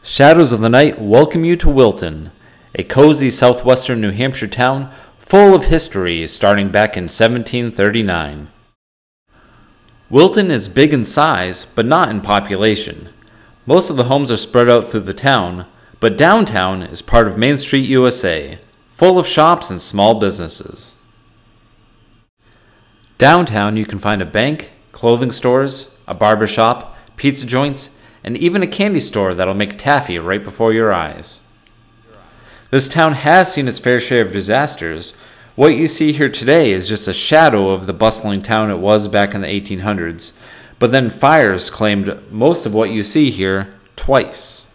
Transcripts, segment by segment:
Shadows of the Night welcome you to Wilton, a cozy southwestern New Hampshire town full of history starting back in 1739. Wilton is big in size, but not in population. Most of the homes are spread out through the town, but downtown is part of Main Street, USA, full of shops and small businesses. Downtown you can find a bank, clothing stores, a barber shop, pizza joints, and even a candy store that'll make taffy right before your eyes. This town has seen its fair share of disasters. What you see here today is just a shadow of the bustling town it was back in the 1800s, but then fires claimed most of what you see here twice.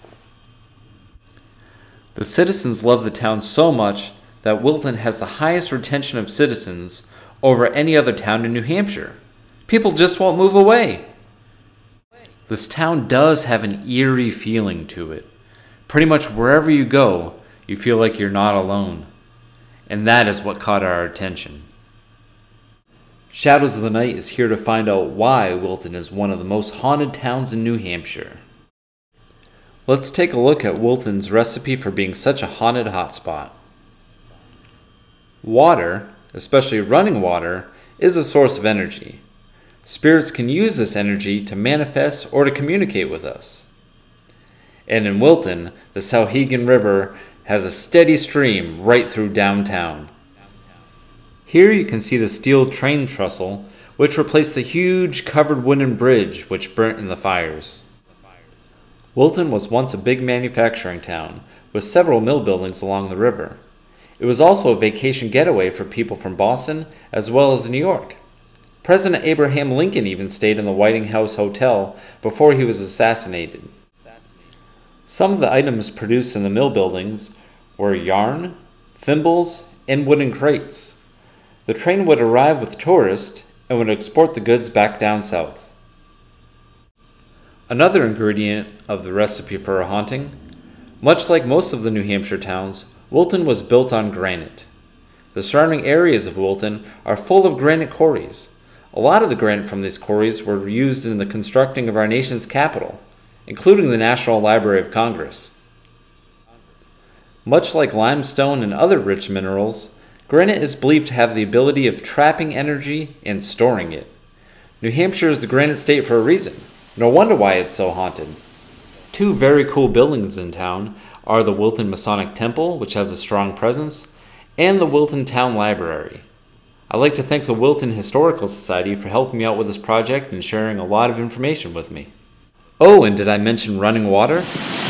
The citizens love the town so much that Wilton has the highest retention of citizens over any other town in New Hampshire. People just won't move away. This town does have an eerie feeling to it. Pretty much wherever you go, you feel like you're not alone. And that is what caught our attention. Shadows of the Night is here to find out why Wilton is one of the most haunted towns in New Hampshire. Let's take a look at Wilton's recipe for being such a haunted hotspot. Water, especially running water, is a source of energy. Spirits can use this energy to manifest or to communicate with us. And in Wilton, the Souhegan River has a steady stream right through downtown. Here you can see the steel train trestle, which replaced the huge covered wooden bridge which burnt in the fires. Wilton was once a big manufacturing town, with several mill buildings along the river. It was also a vacation getaway for people from Boston as well as New York. President Abraham Lincoln even stayed in the Whiting House Hotel before he was assassinated. Some of the items produced in the mill buildings were yarn, thimbles, and wooden crates. The train would arrive with tourists and would export the goods back down south. Another ingredient of the recipe for a haunting, much like most of the New Hampshire towns, Wilton was built on granite. The surrounding areas of Wilton are full of granite quarries. A lot of the granite from these quarries were used in the constructing of our nation's capital, including the National Library of Congress. Much like limestone and other rich minerals, granite is believed to have the ability of trapping energy and storing it. New Hampshire is the granite state for a reason. No wonder why it's so haunted. Two very cool buildings in town are the Wilton Masonic Temple, which has a strong presence, and the Wilton Town Library. I'd like to thank the Wilton Historical Society for helping me out with this project and sharing a lot of information with me. Oh, and did I mention running water?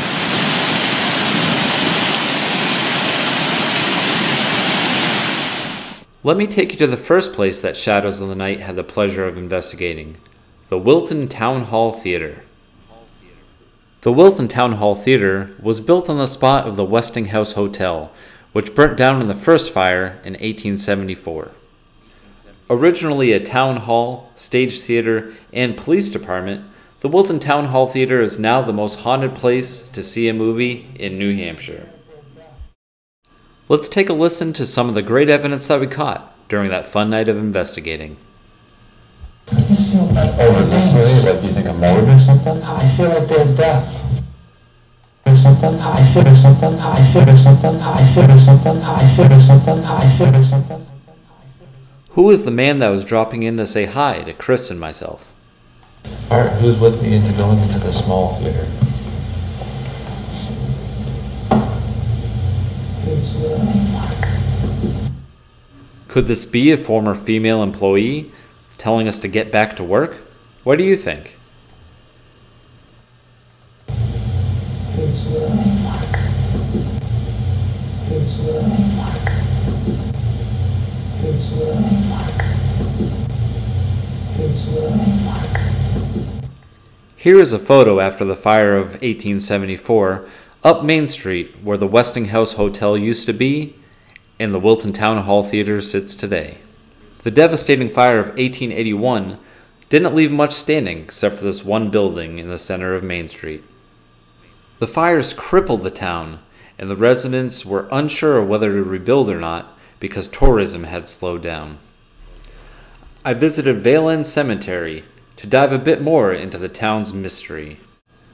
Let me take you to the first place that Shadows of the Night had the pleasure of investigating, the Wilton Town Hall Theater. The Wilton Town Hall Theater was built on the spot of the Westinghouse Hotel, which burnt down in the first fire in 1874. Originally a town hall, stage theater, and police department, the Wilton Town Hall Theater is now the most haunted place to see a movie in New Hampshire. Let's take a listen to some of the great evidence that we caught during that fun night of investigating. I just feel like over this way, like you think a mold or something? I feel like there's death. There's something? I feel There's something? I feel There's something? I feel There's something? I feel There's something? I feel There's something? Who is the man that was dropping in to say hi to Chris and myself? Alright, who's with me into going into the small theater? Could this be a former female employee telling us to get back to work? What do you think? Here is a photo after the fire of 1874 up Main Street where the Westinghouse Hotel used to be and the Wilton Town Hall Theater sits today. The devastating fire of 1881 didn't leave much standing except for this one building in the center of Main Street. The fires crippled the town, and the residents were unsure of whether to rebuild or not because tourism had slowed down. I visited Vale End Cemetery to dive a bit more into the town's mystery.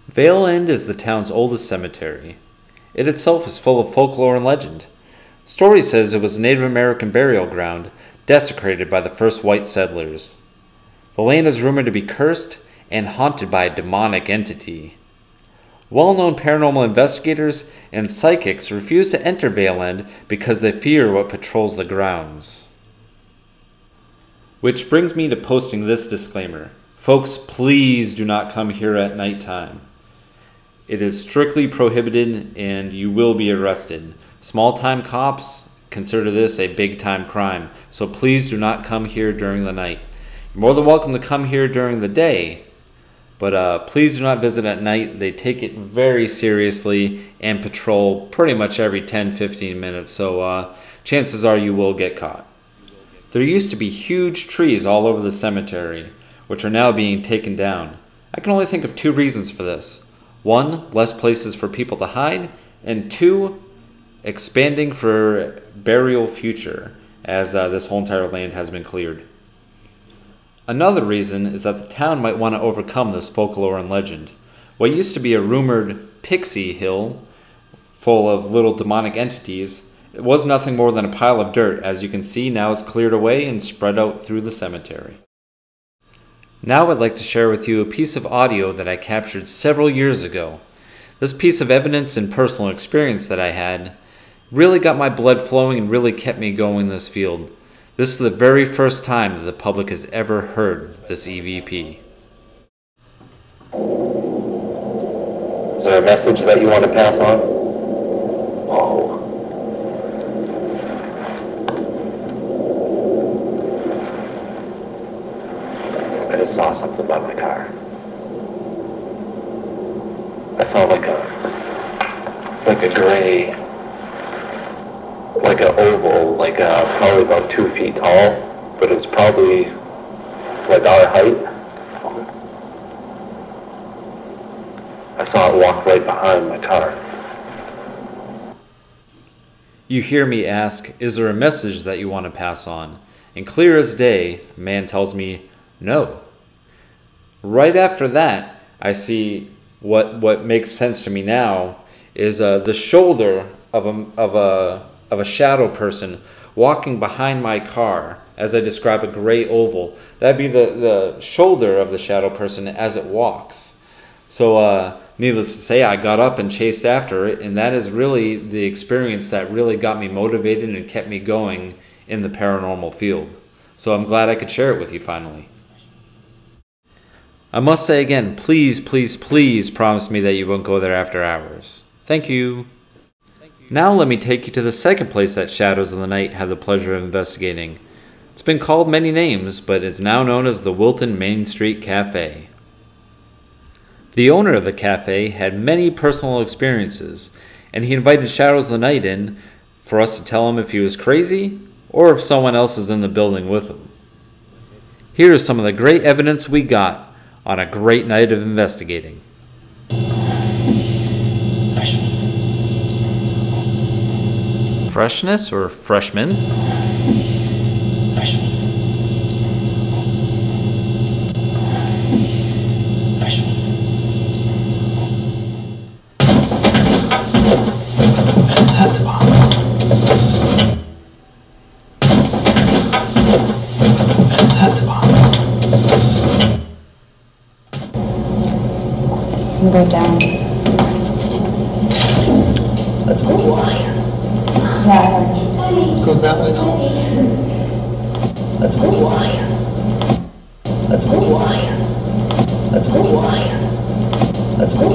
Vale End is the town's oldest cemetery. It itself is full of folklore and legend. Story says it was a Native American burial ground desecrated by the first white settlers. The land is rumored to be cursed and haunted by a demonic entity. Well-known paranormal investigators and psychics refuse to enter Vale End because they fear what patrols the grounds. Which brings me to posting this disclaimer. Folks, please do not come here at nighttime. It is strictly prohibited and you will be arrested. Small-time cops consider this a big-time crime, so please do not come here during the night. You're more than welcome to come here during the day, but please do not visit at night. They take it very seriously and patrol pretty much every 10-15 minutes, so chances are you will get caught. There used to be huge trees all over the cemetery, which are now being taken down. I can only think of two reasons for this. One, less places for people to hide, and two, expanding for burial future, as this whole entire land has been cleared. Another reason is that the town might want to overcome this folklore and legend. What used to be a rumored pixie hill full of little demonic entities, it was nothing more than a pile of dirt. As you can see, now it's cleared away and spread out through the cemetery. Now I'd like to share with you a piece of audio that I captured several years ago. This piece of evidence and personal experience that I had really got my blood flowing and really kept me going in this field. This is the very first time that the public has ever heard this EVP. Is there a message that you want to pass on? Oh. I just saw something by my car. I saw like a gray, like an oval, probably about 2 feet tall, but it's probably like our height. I saw it walk right behind my car. You hear me ask, is there a message that you want to pass on? And clear as day, a man tells me, no. Right after that, I see what makes sense to me now is the shoulder of a shadow person walking behind my car. As I describe a gray oval, that'd be the shoulder of the shadow person as it walks. So needless to say, I got up and chased after it, and that is really the experience that really got me motivated and kept me going in the paranormal field. So I'm glad I could share it with you finally. I must say again, please, please, please promise me that you won't go there after hours. Thank you. Now let me take you to the second place that Shadows of the Night had the pleasure of investigating. It's been called many names, but it's now known as the Wilton Main Street Cafe. The owner of the cafe had many personal experiences, and he invited Shadows of the Night in for us to tell him if he was crazy or if someone else is in the building with him. Here is some of the great evidence we got on a great night of investigating. Freshness or freshments? Go down. Let's go. Yeah. It goes that way though. Let's go. Let's go. Let's go. Let's go.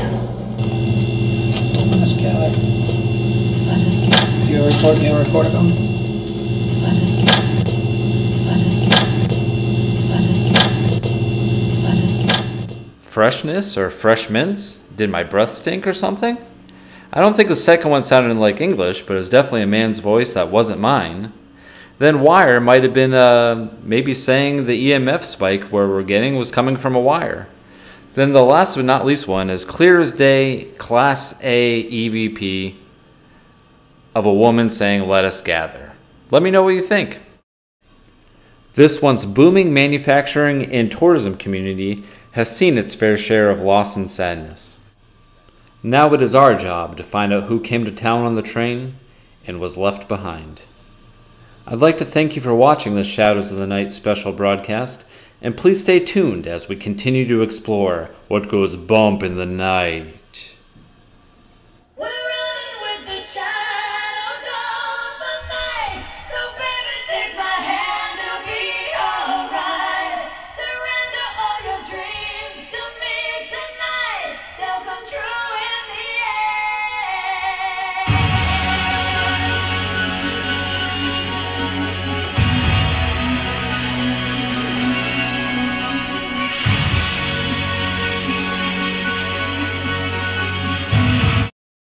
Open the skylight. Let us get. Do you record? Do you record it on? Let us get. Let us get. Let us get. Let us get. Freshness or fresh mints? Did my breath stink or something? I don't think the second one sounded like English, but it was definitely a man's voice that wasn't mine. Then wire might have been maybe saying the EMF spike where we're getting was coming from a wire. Then the last but not least one is clear as day, Class A EVP of a woman saying, "Let us gather." Let me know what you think. This once booming manufacturing and tourism community has seen its fair share of loss and sadness. Now it is our job to find out who came to town on the train and was left behind. I'd like to thank you for watching this Shadows of the Night special broadcast, and please stay tuned as we continue to explore what goes bump in the night.